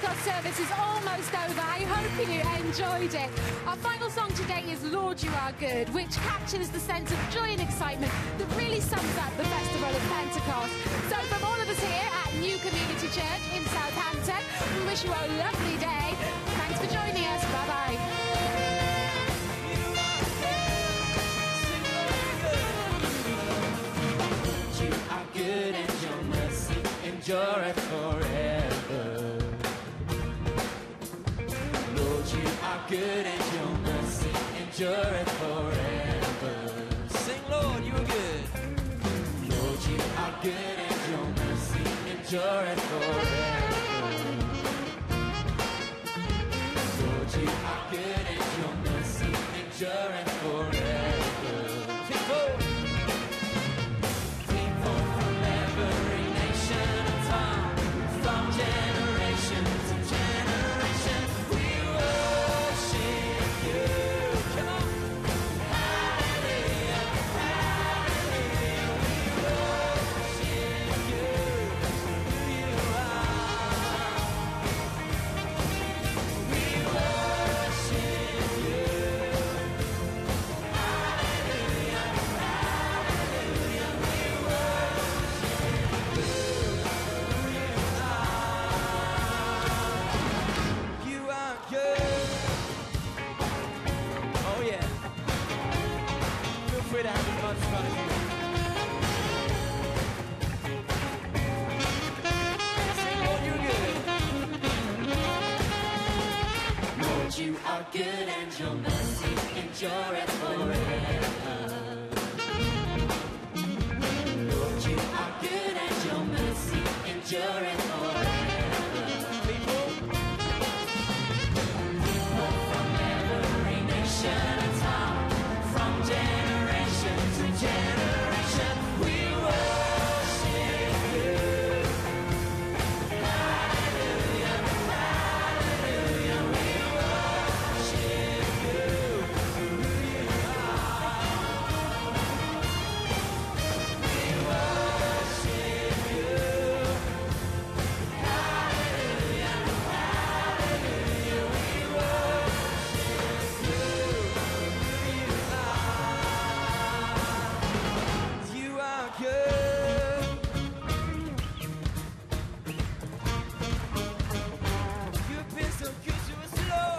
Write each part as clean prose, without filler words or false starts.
Pentecost service is almost over. I hope you enjoyed it. Our final song today is Lord You Are Good, which captures the sense of joy and excitement that really sums up the festival of Pentecost. So from all of us here at New Community Church in Southampton, we wish you a lovely day. Thanks for joining us. Bye-bye. Good and your mercy endureth forever. Lord, you are good and your mercy endureth forever. Sing, Lord, you are good. Lord, you are good and your mercy endureth forever. Lord, you are good and your mercy endureth forever. People from every nation and tongue, from generation to generation, we worship you. Come on. Hallelujah, hallelujah, we worship you. Who you are. We worship you. Hallelujah, hallelujah, we You are good. Oh yeah. Feel free to have as much fun as you want. Sing, Lord, you're good. Lord, you are good and your mercy endureth forever. Lord, you are good and your mercy endureth forever. People from every nation and tongue, from generation to generation, we worship you. Hallelujah, hallelujah, we worship you. Who you are. We worship you. Hallelujah, hallelujah, we worship you. Who you are. You are good. You've been so good to us, Lord.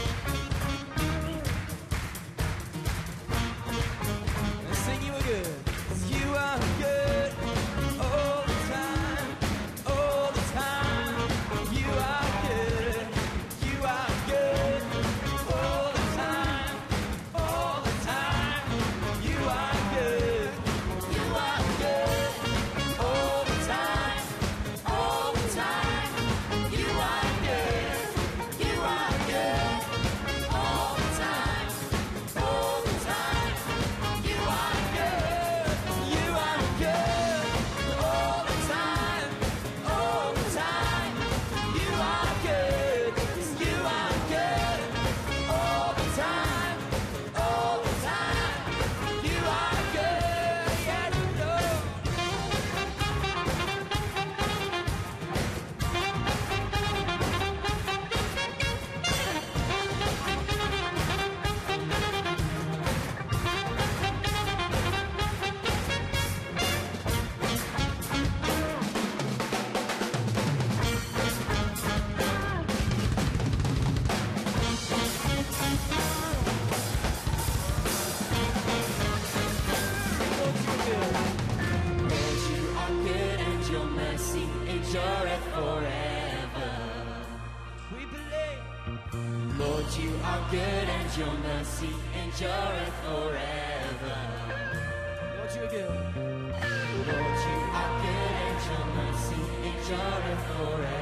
And sing, you are good. 'Cause you are good all the time, all the time. You are good. You are good all the time, all the time. You are good. You are good all the time, all the time. You are good. You are good all the time, all the time. You are good. You are good all the time, all the time. You are good. You are good all the time, all the time. You are good. Yes, Lord. Lord, you are good and your mercy endureth forever. We believe. Lord, you are good and your mercy endureth forever. Lord, you are good. Lord, you are good and your mercy endureth forever.